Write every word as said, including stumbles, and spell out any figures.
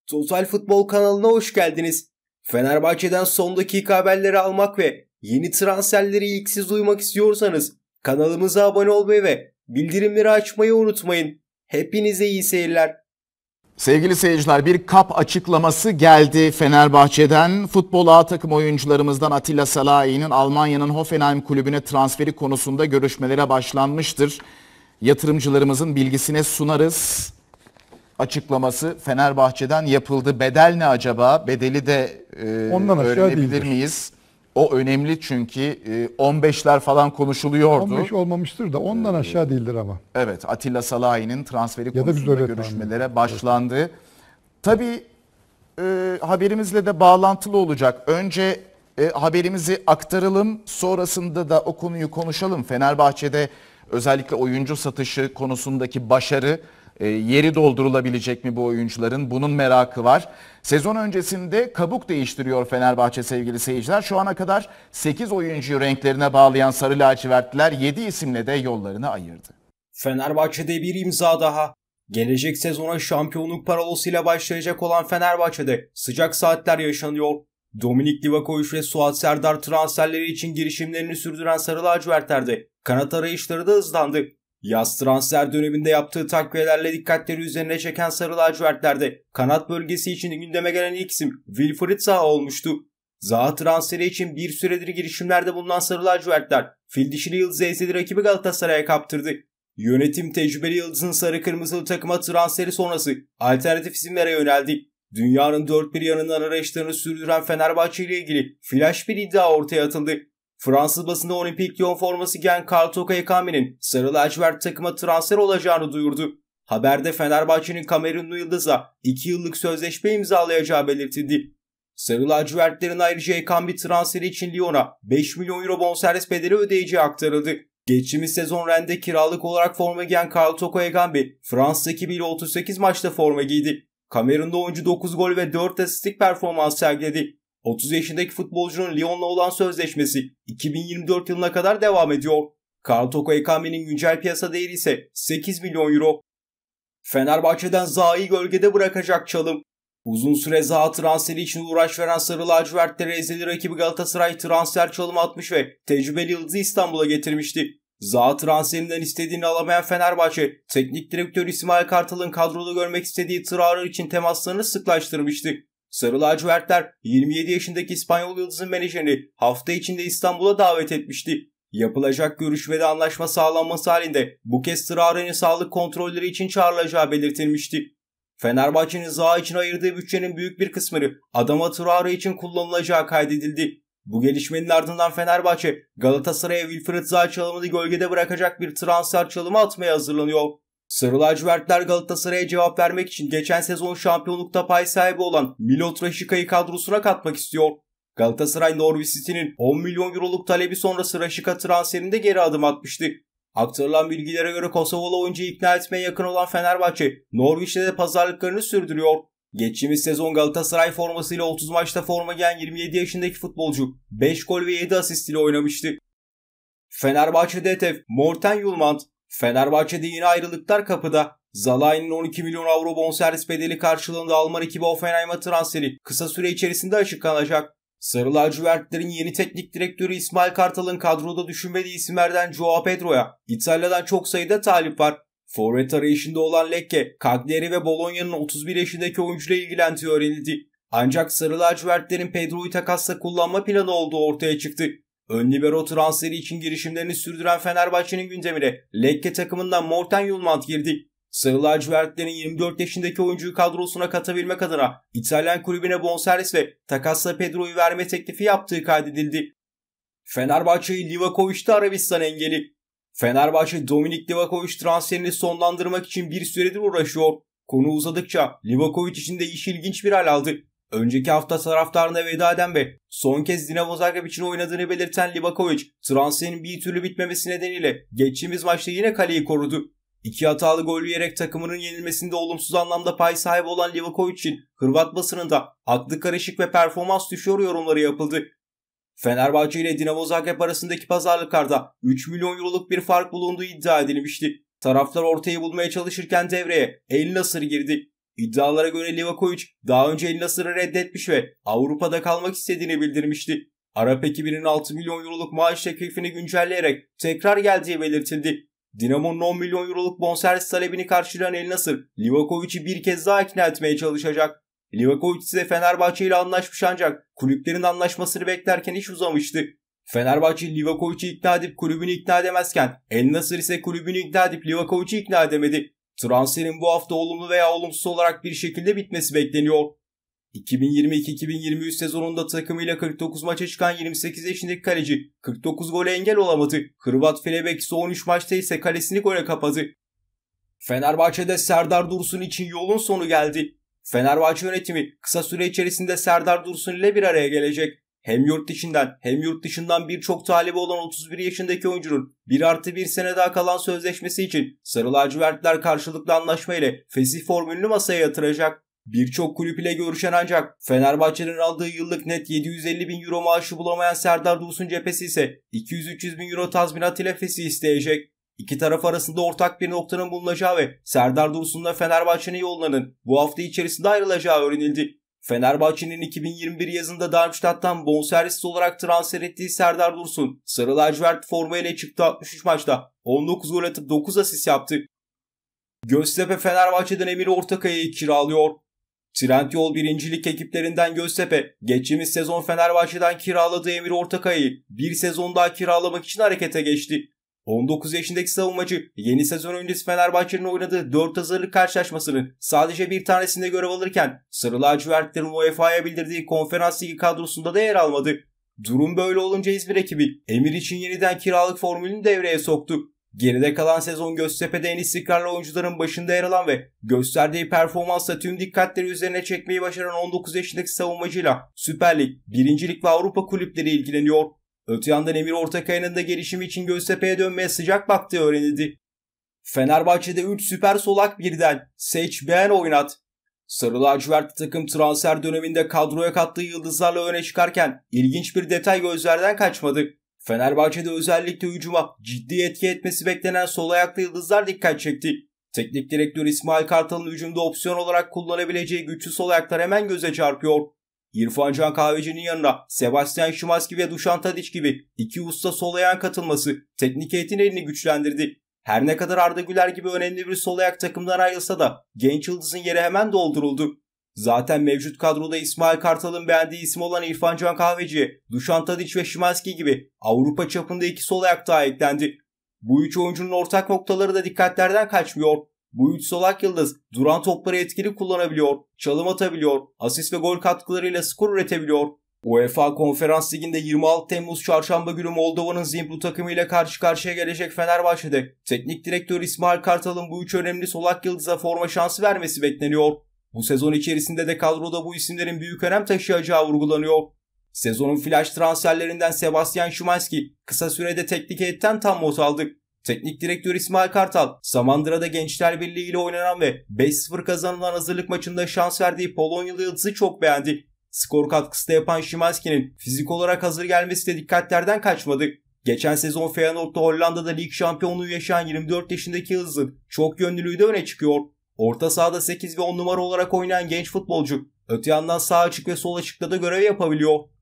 Total Futbol kanalına hoş geldiniz. Fenerbahçe'den son dakika haberleri almak ve yeni transferleri ilk siz duymak istiyorsanız kanalımıza abone olmayı ve bildirimleri açmayı unutmayın. Hepinize iyi seyirler. Sevgili seyirciler, bir kap açıklaması geldi Fenerbahçe'den. Futbol A takım oyuncularımızdan Atilla Salahi'nin Almanya'nın Hoffenheim kulübüne transferi konusunda görüşmelere başlanmıştır. Yatırımcılarımızın bilgisine sunarız. Açıklaması Fenerbahçe'den yapıldı. Bedel ne acaba? Bedeli de e, öğrenebilir miyiz? O önemli çünkü e, on beşler falan konuşuluyordu. on beş olmamıştır da ondan aşağı değildir ama. Evet, Atilla Salahi'nin transferi ya konusunda görüşmelere başlandı. Evet. Tabii e, haberimizle de bağlantılı olacak. Önce e, haberimizi aktaralım, sonrasında da o konuyu konuşalım. Fenerbahçe'de özellikle oyuncu satışı konusundaki başarı, E, yeri doldurulabilecek mi bu oyuncuların? Bunun merakı var. Sezon öncesinde kabuk değiştiriyor Fenerbahçe sevgili seyirciler. Şu ana kadar sekiz oyuncuyu renklerine bağlayan Sarı Lacivertliler yedi isimle de yollarını ayırdı. Fenerbahçe'de bir imza daha. Gelecek sezona şampiyonluk parolasıyla başlayacak olan Fenerbahçe'de sıcak saatler yaşanıyor. Dominik Livakovic ve Suat Serdar transferleri için girişimlerini sürdüren Sarı Lacivertler'de kanat arayışları da hızlandı. Yaz transfer döneminde yaptığı takviyelerle dikkatleri üzerine çeken Sarı Lacivertler'de kanat bölgesi için gündeme gelen ilk isim Wilfried Zaha olmuştu. Zaha transferi için bir süredir girişimlerde bulunan Sarı Lacivertler, fil dişili Yıldız ezeli rakibi Galatasaray'a kaptırdı. Yönetim tecrübeli Yıldız'ın sarı kırmızılı takıma transferi sonrası alternatif isimlere yöneldi. Dünyanın dört bir yanından arayışlarını sürdüren Fenerbahçe ile ilgili flash bir iddia ortaya atıldı. Fransız basında Olimpik Lyon forması giyen Karl Toko Ekambi'nin Sarı Lacivert takıma transfer olacağını duyurdu. Haberde Fenerbahçe'nin Kamerunlu Yıldız'la iki yıllık sözleşme imzalayacağı belirtildi. Sarı Lacivertlerin ayrıca Ekambi transferi için Lyon'a beş milyon euro bonservis bedeli ödeyeceği aktarıldı. Geçtiğimiz sezon Rennes'de kiralık olarak forma giyen Karl Toko Ekambi, Fransız ekibiyle otuz sekiz maçta forma giydi. Kamerunlu oyuncu dokuz gol ve dört asistlik performans sergiledi. otuz yaşındaki futbolcunun Lyon'la olan sözleşmesi iki bin yirmi dört yılına kadar devam ediyor. Karl Toko Ekambi'nin güncel piyasa değeri ise sekiz milyon euro. Fenerbahçe'den Zaha'yı gölgede bırakacak çalım. Uzun süre Zaha transferi için uğraş veren Sarı Lacivertleri ezeli rakibi Galatasaray transfer çalımı atmış ve tecrübeli Yıldız'ı İstanbul'a getirmişti. Zaha transferinden istediğini alamayan Fenerbahçe, teknik direktör İsmail Kartal'ın kadroda görmek istediği Traore için temaslarını sıklaştırmıştı. Sarı Lacivertler yirmi yedi yaşındaki İspanyol Yıldız'ın menajerini hafta içinde İstanbul'a davet etmişti. Yapılacak görüşmede anlaşma sağlanması halinde bu kez Traore'nin sağlık kontrolleri için çağrılacağı belirtilmişti. Fenerbahçe'nin Zaha için ayırdığı bütçenin büyük bir kısmını Adama Traore için kullanılacağı kaydedildi. Bu gelişmenin ardından Fenerbahçe Galatasaray'a Wilfried Zaha çalımını gölgede bırakacak bir transfer çalımı atmaya hazırlanıyor. Sarı Lacivertler Galatasaray'a cevap vermek için geçen sezon şampiyonlukta pay sahibi olan Milot Raşika'yı kadrosuna katmak istiyor. Galatasaray Norwich City'nin on milyon euroluk talebi sonrası Raşika transferinde geri adım atmıştı. Aktarılan bilgilere göre Kosovalı oyuncuyu ikna etmeye yakın olan Fenerbahçe, Norwich'te de pazarlıklarını sürdürüyor. Geçtiğimiz sezon Galatasaray formasıyla otuz maçta forma giyen yirmi yedi yaşındaki futbolcu beş gol ve yedi asist ile oynamıştı. Fenerbahçe'de hedef Morten Yulmand. Fenerbahçe'de yine ayrılıklar kapıda. Zalai'nin on iki milyon avro bonservis bedeli karşılığında Alman ekibi Hoffenheim'a transferi kısa süre içerisinde açıklanacak. Sarı Lacivertlerin yeni teknik direktörü İsmail Kartal'ın kadroda düşünmediği isimlerden Joao Pedro'ya İtalya'dan çok sayıda talip var. Forvet arayışında olan Lecce, Cagliari ve Bologna'nın otuz bir yaşındaki oyuncuyla ilgilendiği öğrenildi. Ancak Sarı Lacivertlerin Pedro'yu takasla kullanma planı olduğu ortaya çıktı. Ön libero transferi için girişimlerini sürdüren Fenerbahçe'nin gündemine Lecce takımından Morten Yulmand girdi. Sarı Lacivertlerin yirmi dört yaşındaki oyuncuyu kadrosuna katabilmek adına İtalyan kulübüne bonservis ve takasla Pedro'yu verme teklifi yaptığı kaydedildi. Fenerbahçe'yi Livakovic'te Arabistan engeli. Fenerbahçe Dominik Livakovic transferini sonlandırmak için bir süredir uğraşıyor. Konu uzadıkça Livakovic için de iş ilginç bir hal aldı. Önceki hafta taraftarına veda eden ve son kez Dinamo Zagreb için oynadığını belirten Livakovic, transferin bir türlü bitmemesi nedeniyle geçtiğimiz maçta yine kaleyi korudu. İki hatalı gol yiyerek takımının yenilmesinde olumsuz anlamda pay sahibi olan Livakovic için Hırvat basınında aklı karışık ve performans düşüyor yorumları yapıldı. Fenerbahçe ile Dinamo Zagreb arasındaki pazarlıklarda üç milyon euroluk bir fark bulunduğu iddia edilmişti. Taraflar ortayı bulmaya çalışırken devreye El Nasır girdi. İddialara göre Livakovic daha önce El Nasır'ı reddetmiş ve Avrupa'da kalmak istediğini bildirmişti. Arap ekibinin altı milyon euroluk maaş teklifini güncelleyerek tekrar geldiği belirtildi. Dinamo'nun on milyon euroluk bonservis talebini karşılayan El Nasır, Livakovic'i bir kez daha ikna etmeye çalışacak. Livakovic ise Fenerbahçe ile anlaşmış ancak kulüplerin anlaşmasını beklerken iş uzamıştı. Fenerbahçe Livakovic'i ikna edip kulübünü ikna edemezken El Nasır ise kulübünü ikna edip Livakovic'i ikna edemedi. Transferin bu hafta olumlu veya olumsuz olarak bir şekilde bitmesi bekleniyor. iki bin yirmi iki iki bin yirmi üç sezonunda takımıyla kırk dokuz maça çıkan yirmi sekiz yaşındaki kaleci kırk dokuz gole engel olamadı. Hırvat Felebek son on üç maçta ise kalesini gole kapadı. Fenerbahçe'de Serdar Dursun için yolun sonu geldi. Fenerbahçe yönetimi kısa süre içerisinde Serdar Dursun ile bir araya gelecek. Hem yurt içinden hem yurt dışından birçok talebi olan otuz bir yaşındaki oyuncunun bir artı bir sene daha kalan sözleşmesi için Sarı lacivertler karşılıklı anlaşma ile fesih formülünü masaya yatıracak. Birçok kulüp ile görüşen ancak Fenerbahçe'nin aldığı yıllık net yedi yüz elli bin euro maaşı bulamayan Serdar Dursun cephesi ise iki yüz üç yüz bin euro tazminat ile fesih isteyecek. İki taraf arasında ortak bir noktanın bulunacağı ve Serdar Dursun'la Fenerbahçe'nin yollarının bu hafta içerisinde ayrılacağı öğrenildi. Fenerbahçe'nin iki bin yirmi bir yazında Darmstadt'tan bonservis olarak transfer ettiği Serdar Dursun, Sarı lacivert forma ile çıktı altmış üç maçta on dokuz gol atıp dokuz asist yaptı. Göztepe Fenerbahçe'den Emir Ortakaya'yı kiralıyor. Trendyol birincilik ekiplerinden Göztepe, geçtiğimiz sezon Fenerbahçe'den kiraladığı Emir Ortakaya'yı bir sezon daha kiralamak için harekete geçti. on dokuz yaşındaki savunmacı yeni sezon öncesi Fenerbahçe'nin oynadığı dört hazırlık karşılaşmasının sadece bir tanesinde görev alırken Sarı lacivertlerin U E F A'ya bildirdiği Konferans Ligi kadrosunda da yer almadı. Durum böyle olunca İzmir ekibi Emir için yeniden kiralık formülünü devreye soktu. Geride kalan sezon Göztepe'de en istikrarlı oyuncuların başında yer alan ve gösterdiği performansla tüm dikkatleri üzerine çekmeyi başaran on dokuz yaşındaki savunmacıyla Süper Lig, Birincilik ve Avrupa kulüpleri ilgileniyor. Öte yandan Emir Ortakaya'nın da gelişimi için Göztepe'ye dönmeye sıcak baktığı öğrenildi. Fenerbahçe'de üç süper solak birden seç beğen oynat. Sarı lacivert takım transfer döneminde kadroya kattığı yıldızlarla öne çıkarken ilginç bir detay gözlerden kaçmadı. Fenerbahçe'de özellikle hücuma ciddi etki etmesi beklenen sol ayaklı yıldızlar dikkat çekti. Teknik direktör İsmail Kartal'ın hücumda opsiyon olarak kullanabileceği güçlü sol ayaklar hemen göze çarpıyor. İrfan Can Kahveci'nin yanına Sebastian Szymański ve Dušan Tadić gibi iki usta sol ayağın katılması teknik heyetin elini güçlendirdi. Her ne kadar Arda Güler gibi önemli bir sol ayak takımdan ayrılsa da genç yıldızın yeri hemen dolduruldu. Zaten mevcut kadroda İsmail Kartal'ın beğendiği isim olan İrfan Can Kahveci'ye Dušan Tadić ve Szymański gibi Avrupa çapında iki sol ayak daha eklendi. Bu üç oyuncunun ortak noktaları da dikkatlerden kaçmıyor. Bu üç solak yıldız duran topları etkili kullanabiliyor, çalım atabiliyor, asist ve gol katkılarıyla skor üretebiliyor. U E F A Konferans Ligi'nde yirmi altı Temmuz çarşamba günü Moldova'nın Zimplu takımıyla karşı karşıya gelecek Fenerbahçe'de teknik direktör İsmail Kartal'ın bu üç önemli solak yıldıza forma şansı vermesi bekleniyor. Bu sezon içerisinde de kadroda bu isimlerin büyük önem taşıyacağı vurgulanıyor. Sezonun flash transferlerinden Sebastian Szymański kısa sürede teknik heyetten tam not aldı. Teknik direktör İsmail Kartal, Samandıra'da Gençler Birliği ile oynanan ve beş sıfır kazanılan hazırlık maçında şans verdiği Polonyalı yıldızı çok beğendi. Skor katkısı da yapan Szymański'nin fizik olarak hazır gelmesi de dikkatlerden kaçmadı. Geçen sezon Feyenoord'da Hollanda'da lig şampiyonluğu yaşayan yirmi dört yaşındaki yıldızın çok yönlülüğü de öne çıkıyor. Orta sahada sekiz ve on numara olarak oynayan genç futbolcu, öte yandan sağ açık ve sol açıkta da görev yapabiliyor.